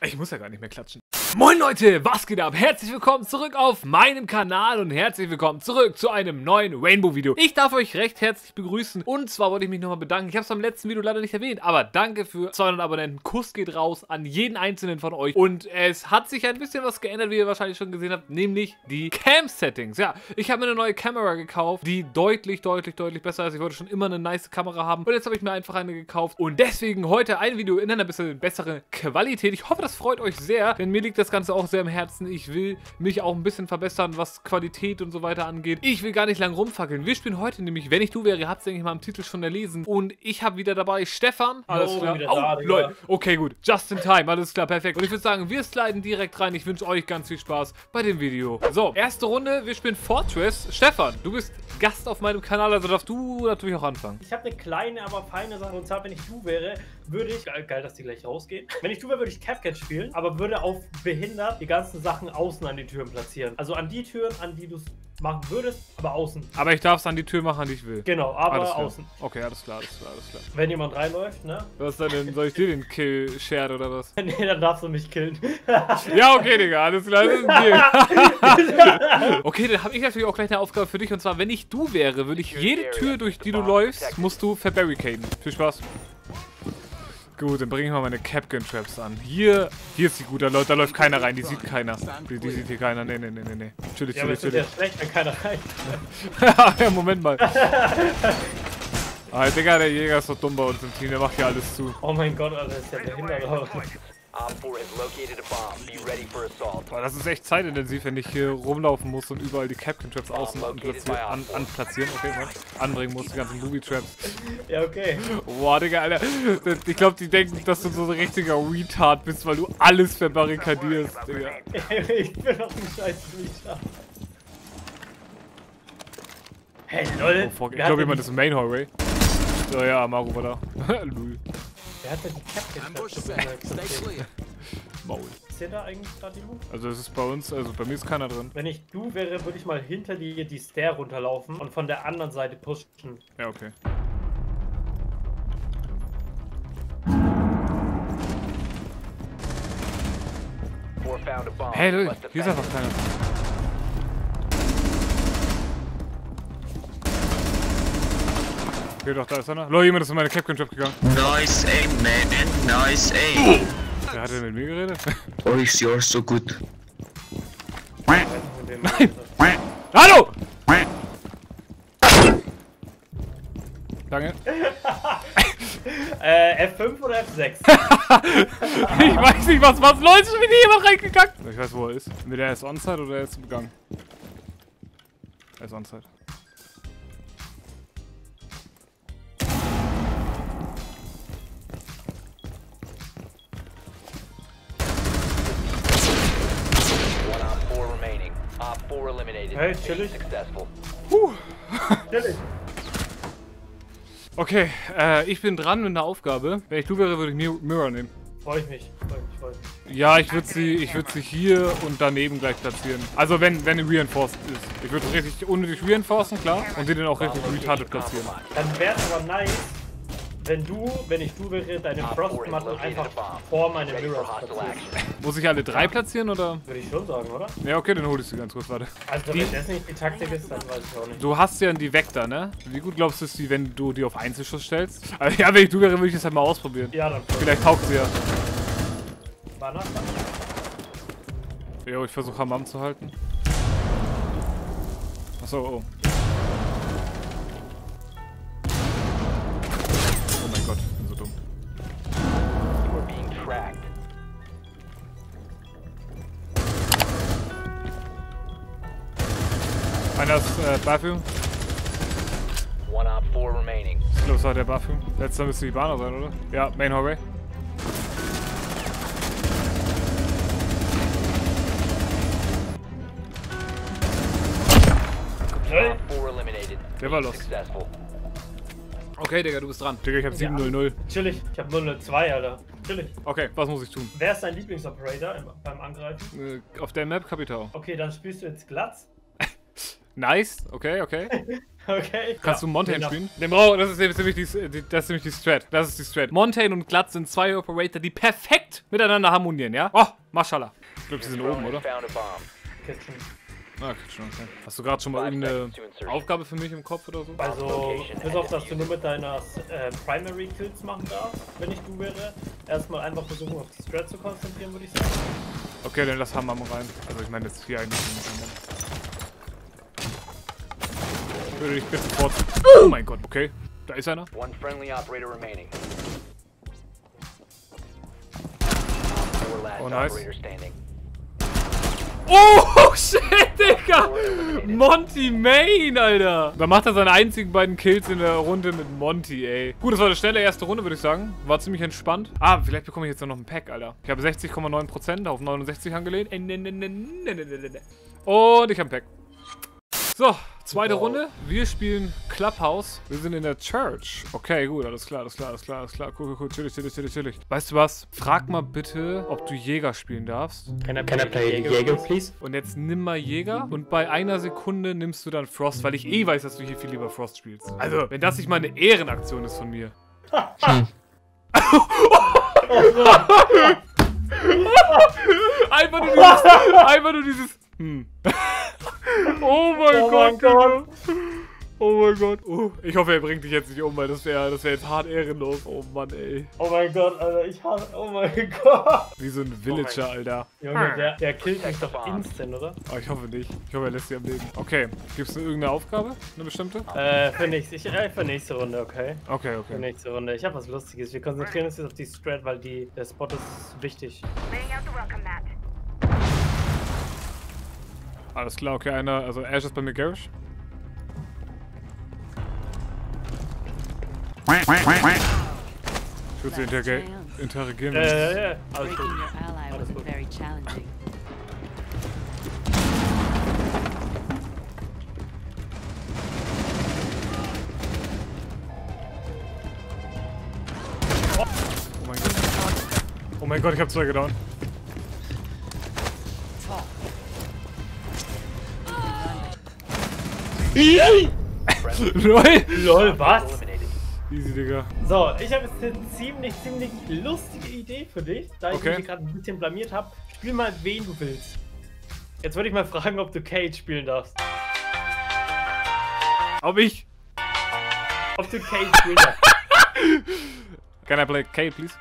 Ich muss ja gar nicht mehr klatschen. Moin Leute, was geht ab? Herzlich willkommen zurück auf meinem Kanal und herzlich willkommen zurück zu einem neuen Rainbow-Video. Ich darf euch recht herzlich begrüßen und zwar wollte ich mich nochmal bedanken. Ich habe es beim letzten Video leider nicht erwähnt, aber danke für 200 Abonnenten. Kuss geht raus an jeden einzelnen von euch und es hat sich ein bisschen was geändert, wie ihr wahrscheinlich schon gesehen habt, nämlich die Cam-Settings. Ja, ich habe mir eine neue Kamera gekauft, die deutlich besser ist. Ich wollte schon immer eine nice Kamera haben und jetzt habe ich mir einfach eine gekauft und deswegen heute ein Video in einer bisschen besseren Qualität. Ich hoffe, das freut euch sehr, denn mir liegt das Ganze auch sehr am Herzen. Ich will mich auch ein bisschen verbessern, was Qualität und so weiter angeht. Ich will gar nicht lang rumfackeln. Wir spielen heute nämlich, wenn ich du wäre, ihr habt es, denke ich mal, im Titel schon erlesen. Und ich habe wieder dabei Stefan. Alles klar. Oh, Leute. Okay, gut. Just in time. Alles klar, perfekt. Und ich würde sagen, wir sliden direkt rein. Ich wünsche euch ganz viel Spaß bei dem Video. So, erste Runde. Wir spielen Fortress. Stefan, du bist Gast auf meinem Kanal, also darfst du natürlich auch anfangen. Ich habe eine kleine, aber feine Sache. Und zwar, wenn ich du wäre, würde ich... Geil, dass die gleich rausgehen. Wenn ich du wäre, würde ich Capcat spielen, aber würde auf behindert die ganzen Sachen außen an die Türen platzieren. Also an die Türen, an die du es machen würdest, aber außen. Aber ich darf es an die Tür machen, an die ich will. Genau, aber außen. Okay, alles klar. Wenn jemand reinläuft, ne? Was denn? Soll ich dir den Kill share oder was? Nee, dann darfst du mich killen. Ja, okay, Digga, alles klar, das ist ein Deal. Okay, dann habe ich natürlich auch gleich eine Aufgabe für dich. Und zwar, wenn ich du wäre, würde ich jede Tür, durch die du läufst, musst du verbarricaden. Viel Spaß. Gut, dann bringe ich mal meine Capgun-Traps an. Hier ist die gut, da läuft keiner rein, die sieht keiner. Die sieht hier keiner, nee. Chillig. Ja, ist ja schlecht, wenn keiner rein. Ja, Moment mal. Ah, Digga, der Jäger ist so dumm bei uns im Team, der macht hier alles zu. Oh mein Gott, Alter, ist ja behindert. Boah, das ist echt zeitintensiv, wenn ich hier rumlaufen muss und überall die Capgun-Traps außen anplatzieren. Okay, man. Anbringen muss, die ganzen Booby-Traps. Ja, okay. Boah, Digga, Alter. Ich glaube, die denken, dass du so ein richtiger Retard bist, weil du alles verbarrikadierst, Digga. Ich bin doch ein scheiß Retard. Hey, lol. Oh, fuck. Ich glaube, jemand ist im Main Hallway. So, ja, Maru war da. Lul. Wer hat denn die Captain? Maul. Ist der da eigentlich gerade die Loot? Also es ist bei uns, also bei mir ist keiner drin. Wenn ich du wäre, würde ich mal hinter dir die Stair runterlaufen und von der anderen Seite pushen. Ja, okay. Hey, Leute, hier ist einfach keiner. Okay, doch, da ist einer. Leute, jemand ist in meine Capgun-Trap gegangen. Nice aim, man. Nice aim. Wer hat denn mit mir geredet? Oh, is yours so good? Nein! Hallo! Danke. F5 oder F6? Ich weiß nicht, was Leute, schon wieder jemand reingegangen. Ich weiß, wo er ist. Entweder er ist onside oder er ist im Gang. Er ist onside. Hey, chillig. Chillig. Okay, ich bin dran mit einer Aufgabe. Wenn ich du wäre, würde ich Mirror nehmen. Freu ich mich. Ja, ich würde sie hier und daneben gleich platzieren. Also wenn reinforced ist. Ich würde richtig unnötig reinforcen, klar. Und sie dann auch richtig retarded platzieren. Dann wäre es aber nice, wenn ich du wäre, deine Frostmatte einfach vor meine Mirrors platzieren. Muss ich alle drei platzieren, oder? Würde ich schon sagen, oder? Ja, okay, dann hol ich sie ganz kurz, warte. Also wenn das nicht die Taktik ist, dann weiß ich auch nicht. Du hast ja die Vector, ne? Wie gut glaubst du, ist die, wenn du die auf Einzelschuss stellst? Also, ja, wenn ich du wäre, würde ich das halt mal ausprobieren. Ja, dann. Vielleicht taugt sie ja. War nach. Jo, ich versuche Hammam zu halten. Achso, oh. Oh mein Gott, ich bin so dumm. Einer ist Bathroom. Ich glaube, es war der Bathroom. Letzter müsste die Bahner sein, oder? Ja, Main Hallway. Der war los. Okay, Digga, du bist dran. Digga, ich hab 7-0-0. Chillig, ich hab 0-0-2, Alter. Chillig. Okay, was muss ich tun? Wer ist dein Lieblingsoperator beim Angreifen? Auf der Map Capitao. Okay, dann spielst du jetzt Glatz. Nice, okay. Okay. Kannst du Montaigne genau. spielen? Das ist nämlich die Strat. Das ist die Strat. Montaigne und Glatt sind zwei Operator, die perfekt miteinander harmonieren, ja? Oh, Mashallah. Ich glaube, die sind oben, oder? Kitchen. Okay, schon. Okay. Hast du gerade schon mal irgendeine Aufgabe für mich im Kopf oder so? Also, bis auf, dass du nur mit deiner Primary Kills machen darfst, wenn ich du wäre. Erstmal einfach versuchen, auf die Strat zu konzentrieren, würde ich sagen. Okay, dann lass Hammer rein. Also ich meine jetzt hier eigentlich nicht. Ich würde dich bitte vorziehen. Oh mein Gott, okay. Da ist einer. One friendly operator remaining. Oh, nice. Operator standing. Oh, shit, Digga! Monty Main, Alter! Da macht er seine einzigen beiden Kills in der Runde mit Monty, ey. Gut, das war eine schnelle erste Runde, würde ich sagen. War ziemlich entspannt. Ah, vielleicht bekomme ich jetzt noch ein Pack, Alter. Ich habe 60,9% auf 69 angelehnt. Und ich habe ein Pack. So, zweite Runde. Wir spielen Clubhouse. Wir sind in der Church. Okay, gut, alles klar. Cool. Chillig. Weißt du was? Frag mal bitte, ob du Jäger spielen darfst. Can I play Jäger, please? Und jetzt nimm mal Jäger und bei einer Sekunde nimmst du dann Frost, weil ich eh weiß, dass du hier viel lieber Frost spielst. Also, wenn das nicht mal eine Ehrenaktion ist von mir. Einfach nur dieses. Oh mein Gott. Oh mein Gott. Ich hoffe, er bringt dich jetzt nicht um, weil das wäre jetzt hart ehrenlos. Oh Mann, ey. Oh mein Gott, Alter, ich hasse. Oh mein Gott. Wie so ein Villager, Alter. Junge, der killt mich doch instant, oder? Oh, ich hoffe nicht. Ich hoffe, er lässt sie am Leben. Okay. Gibt's irgendeine Aufgabe? Eine bestimmte? Für nächste Runde, okay? Okay. Für nächste Runde. Ich habe was Lustiges. Wir konzentrieren uns jetzt auf die Strat, weil der Spot ist wichtig. Alles klar, okay, also Ash ist bei mir Garish. Ich würde sie interagieren. Ja. Alles Breaking gut. your ally wasn't very challenging. Oh mein Gott, ich hab zwei gedown. LOL, was? Easy, Digga. So, ich habe jetzt eine ziemlich lustige Idee für dich, da ich Okay. mich gerade ein bisschen blamiert habe. Spiel mal, wen du willst. Jetzt würde ich mal fragen, ob du Cage spielen darfst. Ob ich? Ob du Cage spielen darfst. Can I play K, please?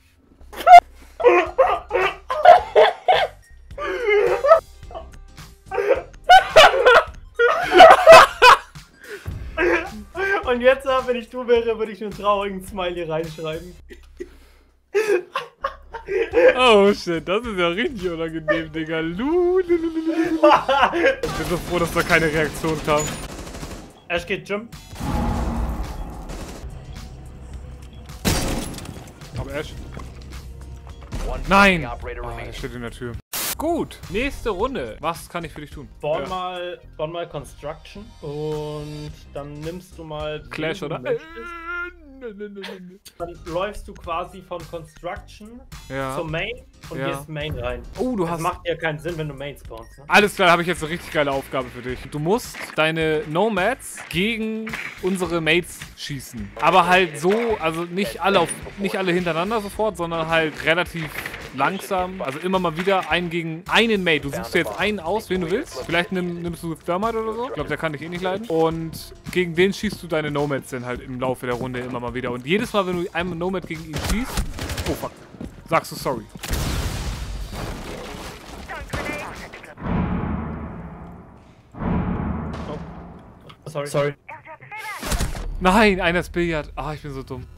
Und jetzt, wenn ich du wäre, würde ich nur einen traurigen Smiley reinschreiben. Oh shit, das ist ja richtig unangenehm, Digga. Ich bin so froh, dass da keine Reaktion kam. Ash geht Jump. Aber Ash. One Nein! friendly operator Ah, er remaining. steht in der Tür. Gut, nächste Runde. Was kann ich für dich tun? Bauen Ja. mal Construction und dann nimmst du mal Clash, wen du oder? möchtest. Dann läufst du quasi von Construction Ja. zur Main und Ja. gehst Main rein. Oh, du Das hast... macht ja keinen Sinn, wenn du Main spawnst, ne? Alles klar, habe ich jetzt eine richtig geile Aufgabe für dich. Du musst deine Nomads gegen unsere Mates schießen. Aber halt so, also nicht alle hintereinander sofort, sondern halt relativ langsam. Also immer mal wieder einen gegen einen Mate. Du suchst dir jetzt einen aus, wen du willst. Vielleicht nimmst du Thermite oder so. Ich glaube, der kann dich eh nicht leiden. Und gegen den schießt du deine Nomads dann halt im Laufe der Runde immer mal wieder. Und jedes Mal, wenn du einen Nomad gegen ihn schießt, oh fuck, sagst du sorry. Sorry. Nein, einer ist Billard. Ah, ich bin so dumm.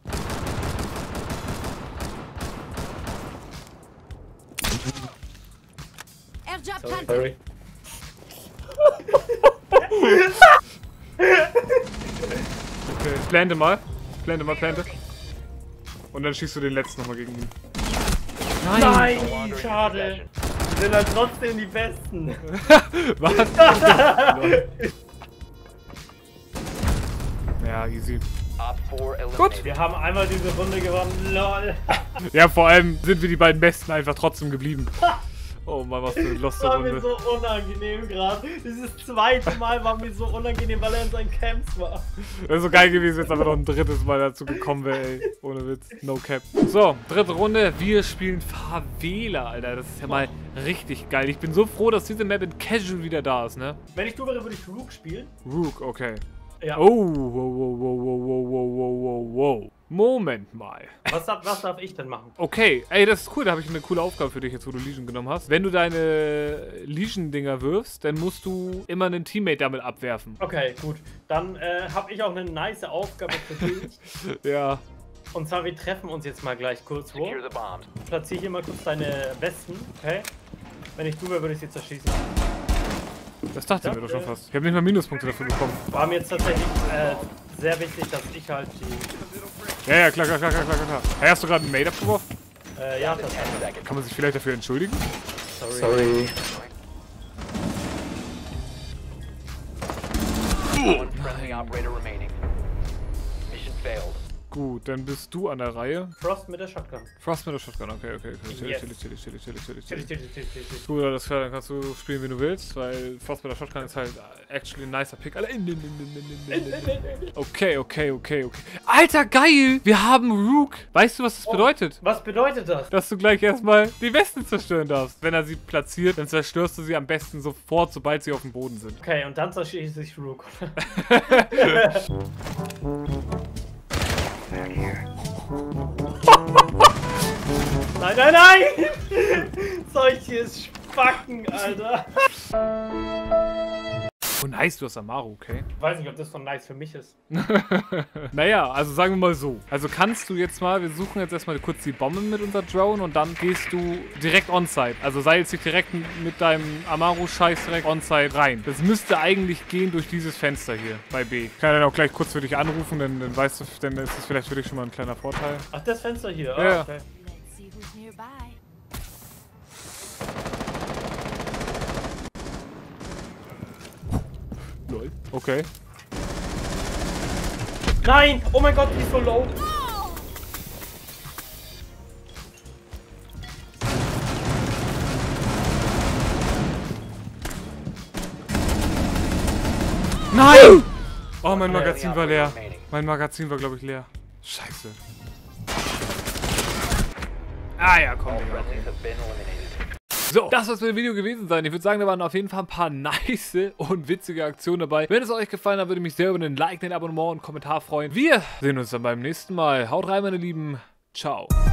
Sorry. Okay, plante mal. Plante. Und dann schießt du den letzten nochmal gegen ihn. Nein, schade. Wir sind halt trotzdem die Besten. Was? Ja, easy. Op 4 eliminated. Wir haben einmal diese Runde gewonnen. LOL. Ja, vor allem sind wir die beiden Besten einfach trotzdem geblieben. Oh Mann, was für eine Das loste war mir Runde. so unangenehm gerade. Dieses zweite Mal war mir so unangenehm, weil er in seinen Camps war. Wäre so geil gewesen, jetzt aber noch ein drittes Mal dazu gekommen wäre, ey. Ohne Witz. No cap. So, dritte Runde. Wir spielen Favela, Alter. Das ist ja mal richtig geil. Ich bin so froh, dass diese Map in Casual wieder da ist, ne? Wenn ich du wäre, würde ich Rook spielen. Rook, okay. Ja. Oh, wow, wow, wow, wow, wow, wow, wow, wow. Moment mal. Was darf ich denn machen? Okay, ey, das ist cool. Da habe ich eine coole Aufgabe für dich jetzt, wo du Legion genommen hast. Wenn du deine Legion-Dinger wirfst, dann musst du immer einen Teammate damit abwerfen. Okay, gut. Dann habe ich auch eine nice Aufgabe für dich. Ja. Und zwar, wir treffen uns jetzt mal gleich kurz wo. Secure the bombs. Platziere hier mal kurz deine Westen, okay? Wenn ich du wäre, würde ich sie zerschießen. Das dachte ich mir doch schon fast. Ich habe nicht mal Minuspunkte dafür bekommen. War mir jetzt tatsächlich sehr wichtig, dass ich halt die... Ja, klar. Hey, hast du gerade einen Mate abgeworfen? Ja, tatsächlich. Kann man sich vielleicht dafür entschuldigen? Sorry. One friendly operator remaining. Mission failed. Gut, dann bist du an der Reihe. Frost mit der Shotgun. Frost mit der Shotgun, okay. Yes. Chillig. Gut, alles klar, dann kannst du spielen, wie du willst, weil Frost mit der Shotgun ist halt actually ein nicer Pick. Okay. Alter, geil! Wir haben Rook. Weißt du, was das bedeutet? Was bedeutet das? Dass du gleich erstmal die Westen zerstören darfst. Wenn er sie platziert, dann zerstörst du sie am besten sofort, sobald sie auf dem Boden sind. Okay, und dann zerschieße ich Rook. Nein! Solche Spacken, Alter. Oh nice, du hast Amaru, okay. Ich weiß nicht, ob das von nice für mich ist. Naja, also sagen wir mal so. Also kannst du jetzt mal, wir suchen jetzt erstmal kurz die Bombe mit unserer Drone und dann gehst du direkt on-site. Also sei jetzt nicht direkt mit deinem Amaru-Scheiß direkt on-site rein. Das müsste eigentlich gehen durch dieses Fenster hier bei B. Ich kann dann auch gleich kurz für dich anrufen, dann weißt du, dann ist das vielleicht für dich schon mal ein kleiner Vorteil. Ach, das Fenster hier. Ja. Ah, okay. Let's see who's nearby. Lol. Okay. Nein! Oh mein Gott, die ist so low. Nein! Oh, mein Magazin war leer. Remaining. Mein Magazin war, glaube ich, leer. Scheiße. Ah ja, komm, All Digga. friendlies have been eliminated. So, das soll es für das Video gewesen sein. Ich würde sagen, da waren auf jeden Fall ein paar nice und witzige Aktionen dabei. Wenn es euch gefallen hat, würde ich mich sehr über einen Like, ein Abonnement und einen Kommentar freuen. Wir sehen uns dann beim nächsten Mal. Haut rein, meine Lieben. Ciao.